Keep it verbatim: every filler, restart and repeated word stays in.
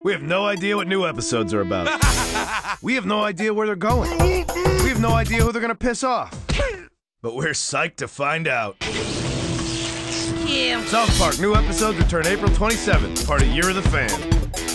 We have no idea what new episodes are about. We have no idea where they're going. We have no idea who they're gonna piss off. But we're psyched to find out. Yeah. South Park new episodes return April twenty-seventh, part of Year of the Fan.